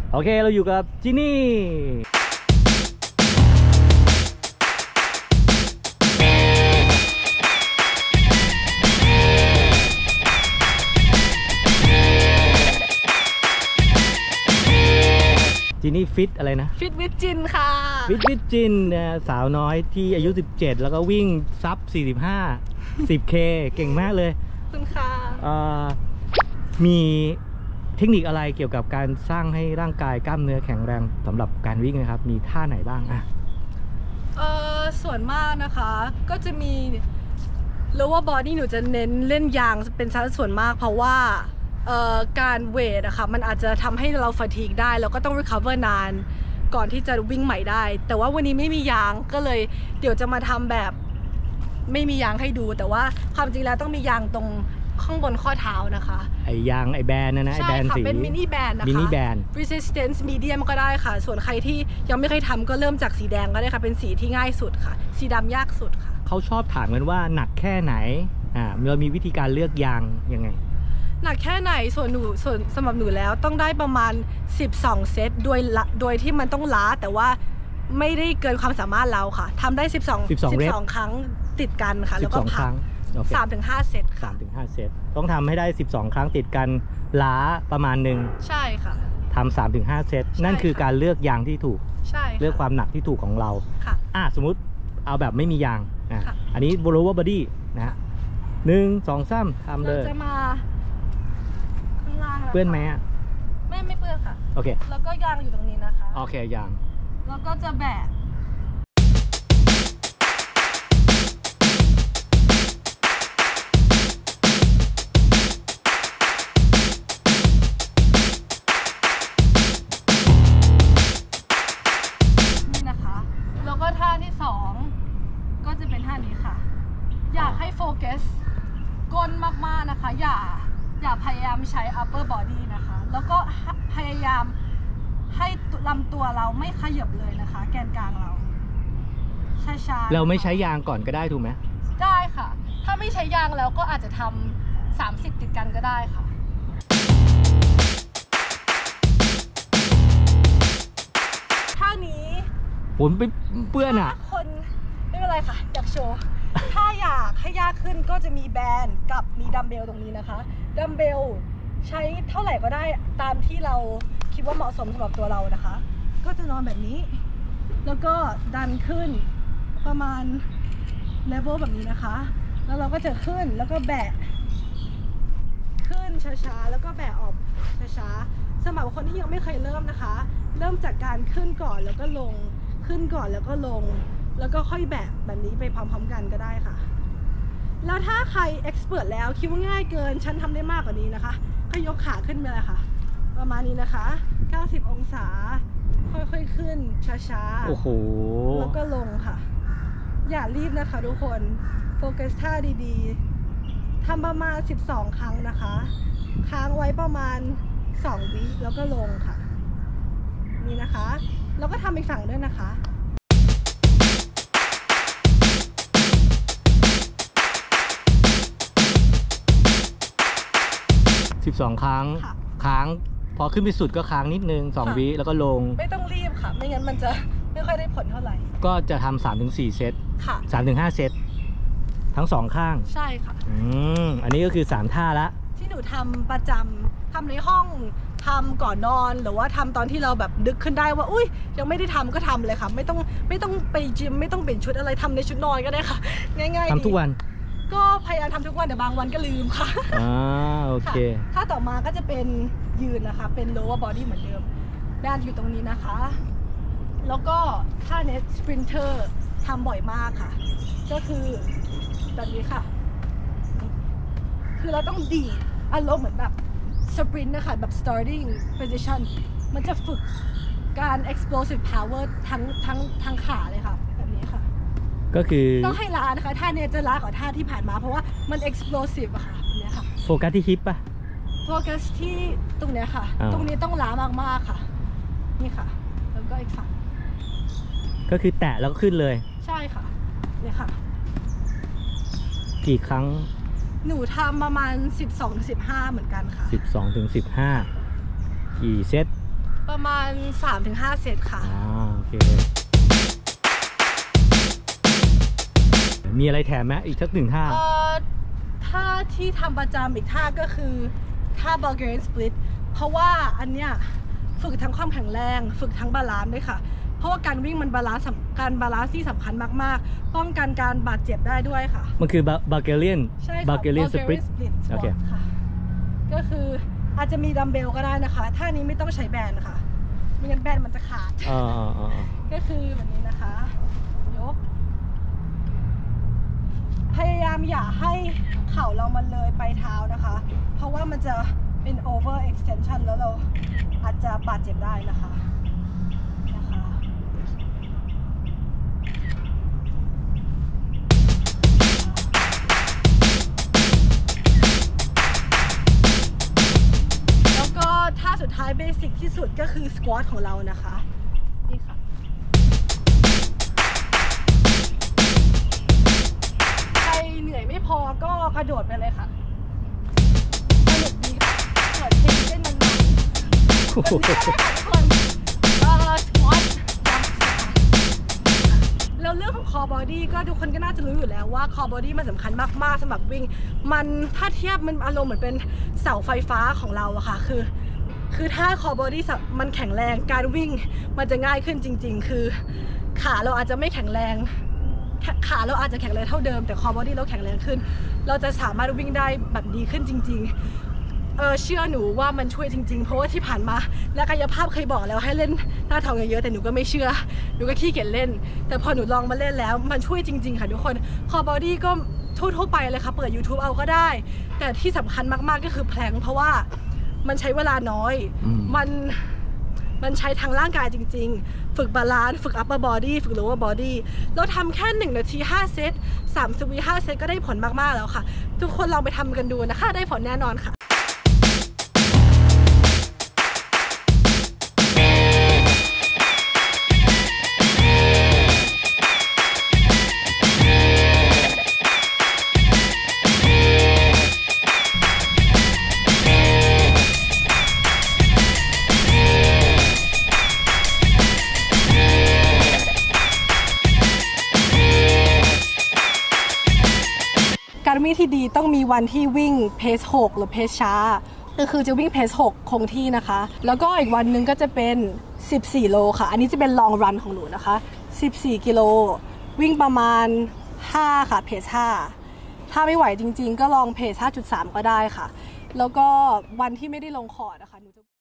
โอเคเราอยู่กับจินี่จินี่ฟิตอะไรนะฟิตวิจินค่ะฟิตวิจินสาวน้อยที่อายุ17แล้วก็วิ่งซับ45 10K เก่งมากเลยคุณค่ะมีเทคนิคอะไรเกี่ยวกับการสร้างให้ร่างกายกล้ามเนื้อแข็งแรงสำหรับการวิ่งนะครับมีท่าไหนบ้างส่วนมากนะคะก็จะมีlower body หนูจะเน้นเล่นยางเป็นสัดส่วนมากเพราะว่าการเวทอะค่ะมันอาจจะทำให้เรา fatigue ได้แล้วก็ต้อง recover นานก่อนที่จะวิ่งใหม่ได้แต่ว่าวันนี้ไม่มียางก็เลยเดี๋ยวจะมาทำแบบไม่มียางให้ดูแต่ว่าความจริงแล้วต้องมียางตรงข้างบนข้อเท้านะคะไอยางไอแบนนะไอแบนสีเป็นมินิแบนนะคะมินิแบน resistance medium ก็ได้ค่ะส่วนใครที่ยังไม่เคยทำก็เริ่มจากสีแดงก็ได้ค่ะเป็นสีที่ง่ายสุดค่ะสีดำยากสุดค่ะเขาชอบถามกันว่าหนักแค่ไหนเรามีวิธีการเลือกยางยังไงหนักแค่ไหนส่วนสำหรับหนูแล้วต้องได้ประมาณ12เซตโดยที่มันต้องล้าแต่ว่าไม่ได้เกินความสามารถเราค่ะทำได้12ครั้งติดกันค่ะแล้วก็พัก3-5 เซตค่ะ 3-5 เซตต้องทำให้ได้12ครั้งติดกันล้าประมาณหนึ่งใช่ค่ะทำ3-5 เซตนั่นคือการเลือกยางที่ถูกใช่เลือกความหนักที่ถูกของเราค่ะสมมุติเอาแบบไม่มียางอันนี้ lower body นะ1 2 3ทำเลยจะมาข้างล่างเปื้อนไหมไม่เปื้อนค่ะโอเคแล้วก็ยางอยู่ตรงนี้นะคะโอเคยางแล้วก็จะแบกท่าที่2ก็จะเป็นท่านี้ค่ะอยากให้โฟกัสก้นมากๆนะคะอย่าพยายามใช้ upper body นะคะแล้วก็พยายามให้ลำตัวเราไม่ขยับเลยนะคะแกนกลางเราช้าๆเราไม่ใช้ยางก่อนก็ได้ถูกไหมได้ค่ะถ้าไม่ใช้ยางแล้วก็อาจจะทำ30ติดกันก็ได้ค่ะท่านี้ผมไปเปื้อนคนไม่เป็นไรค่ะอยากโชว์ถ้าอยากให้ยากขึ้นก็จะมีแบนกับมีดัมเบลตรงนี้นะคะดัมเบลใช้เท่าไหร่ก็ได้ตามที่เราคิดว่าเหมาะสมสำหรับตัวเรานะคะก็จะนอนแบบนี้แล้วก็ดันขึ้นประมาณเลเวลแบบนี้นะคะแล้วเราก็จะขึ้นแล้วก็แบะขึ้นช้าๆแล้วก็แบะออกช้าๆสำหรับคนที่ยังไม่เคยเริ่มนะคะเริ่มจากการขึ้นก่อนแล้วก็ลงขึ้นก่อนแล้วก็ลงแล้วก็ค่อยแบบนี้ไปพร้อมๆกันก็ได้ค่ะแล้วถ้าใครเอ็กซ์เพรสแล้วคิดว่าง่ายเกินฉันทำได้มากกว่านี้นะคะก็ยกขาขึ้นไปเลยค่ะประมาณนี้นะคะ90องศาค่อยๆขึ้นช้าๆโอ้โหแล้วก็ลงค่ะอย่ารีบนะคะทุกคนโฟกัสท่าดีๆทำประมาณ12ครั้งนะคะค้างไว้ประมาณ2 วิแล้วก็ลงค่ะนี่นะคะแล้วก็ทำอีกฝั่งด้วยนะคะ 12ครั้งค้างพอขึ้นไปสุดก็ค้างนิดนึง2 วิแล้วก็ลงไม่ต้องรีบค่ะไม่งั้นมันจะไม่ค่อยได้ผลเท่าไหร่ก็จะทำ3-4 เซตค่ะ 3-5 เซตทั้ง2ข้างใช่ค่ะอันนี้ก็คือ3ท่าละที่หนูทำประจำทำในห้องทำก่อนนอนหรือว่าทำตอนที่เราแบบนึกขึ้นได้ว่าอุ้ยยังไม่ได้ทำก็ทำเลยค่ะไม่ต้องไปจิมไม่ต้องเปลี่ยนชุดอะไรทำในชุดนอนก็ได้ค่ะง่ายๆทำทุกวันก็พยายามทำทุกวันแต่บางวันก็ลืมค่ะโอเคถ้าต่อมาก็จะเป็นยืนนะคะเป็น lower body เหมือนเดิมด้านอยู่ตรงนี้นะคะแล้วก็ท่าเน็ตสปรินเตอร์ทำบ่อยมากค่ะก็คือแบบนี้ค่ะคือเราต้องดีดอารมณ์เหมือนแบบสปรินต์นะคะแบบ starting position มันจะฝึกการ explosive power ทั้งขาเลยค่ะแบบนี้ค่ะก็คือต้องให้ล้านะคะท่านี้จะล้ากว่าท่าที่ผ่านมาเพราะว่ามัน explosive อะค่ะเนี่ยค่ะโฟกัสที่ฮิปป่ะโฟกัสที่ตรงเนี้ยค่ะตรงนี้ต้องล้ามากๆค่ะนี่ค่ะแล้วก็อีกฝั่งก็คือแตะแล้วก็ขึ้นเลยใช่ค่ะเนี่ยค่ะกี่ครั้งหนูทำประมาณ12-15เหมือนกันค่ะ 12-15กี่เซตประมาณ 3-5 เซตค่ะโอเคมีอะไรแถมไหมอีกสัก1 ท่าท่าที่ทำประจำอีกท่าก็คือท่า Bulgarian Split เพราะว่าอันเนี้ยฝึกทั้งความแข็งแรงฝึกทั้งบาลานซ์ด้วยค่ะเพราะว่าการวิ่งมันบาลานซ์ที่สำคัญมากๆป้องกันการบาดเจ็บได้ด้วยค่ะมันคือ Bulgarian ใช่ค่ะ Bulgarian Split โอเคค่ะก็คืออาจจะมีดัมเบลก็ได้นะคะท่านี้ไม่ต้องใช้แบนค่ะไม่งั้นแบนมันจะขาดก็คือแบบนี้นะคะยกพยายามอย่าให้เข่าเรามันเลยไปเท้านะคะเพราะว่ามันจะเป็น over extension แล้วเราอาจจะบาดเจ็บได้นะคะแล้วก็ท่าสุดท้ายเบสิกที่สุดก็คือสควอตของเรานะคะนี่ค่ะเหนื่อยไม่พอก็กระโดดไปเลยค่ะสนุกดีค่ะเปิดเพลงเต้นมันวันนี้ก็ได้ค่ะทุกคนสควอตแล้วเรื่องของคอบอดี้ก็ทุกคนก็น่าจะรู้อยู่แล้วว่าคอบอดี้มันสำคัญมากๆสำหรับวิ่งมันถ้าเทียบมันอารมณ์เหมือนเป็นเสาไฟฟ้าของเราอะค่ะคือถ้าคอบอดี้มันแข็งแรงการวิ่งมันจะง่ายขึ้นจริงๆคือขาเราอาจจะไม่แข็งแรงขาเราอาจจะแข็งแรงเท่าเดิมแต่คอบอดี้เราแข็งแรงขึ้นเราจะสามารถวิ่งได้แบบดีขึ้นจริงๆเชื่อหนูว่ามันช่วยจริงๆเพราะว่าที่ผ่านมานักกายภาพเคยบอกแล้วให้เล่นหน้าท้องเยอะๆแต่หนูก็ไม่เชื่อหนูก็ขี้เกียจเล่นแต่พอหนูลองมาเล่นแล้วมันช่วยจริงๆค่ะทุกคนคอบอดี้ก็ทั่วไปเลยค่ะเปิด YouTube เอาก็ได้แต่ที่สำคัญมากๆก็คือแพลงเพราะว่ามันใช้เวลาน้อยมันใช้ทางร่างกายจริงๆฝึกบาลานซ์ฝึก upper body ฝึก lower body เราทำแค่1 นาที5 เซต3 สวี5 เซตก็ได้ผลมากๆแล้วค่ะทุกคนลองไปทำกันดูนะคะได้ผลแน่นอนค่ะการวิ่งที่ดีต้องมีวันที่วิ่งเพส6หรือเพสช้าก็คือจะวิ่งเพส6คงที่นะคะแล้วก็อีกวันหนึ่งก็จะเป็น14 โลค่ะอันนี้จะเป็นลองรันของหนูนะคะ14 กิโลวิ่งประมาณ5ค่ะเพส5ถ้าไม่ไหวจริงๆก็ลองเพส 5.3 ก็ได้ค่ะแล้วก็วันที่ไม่ได้ลงคอร์ดนะคะหนูจะ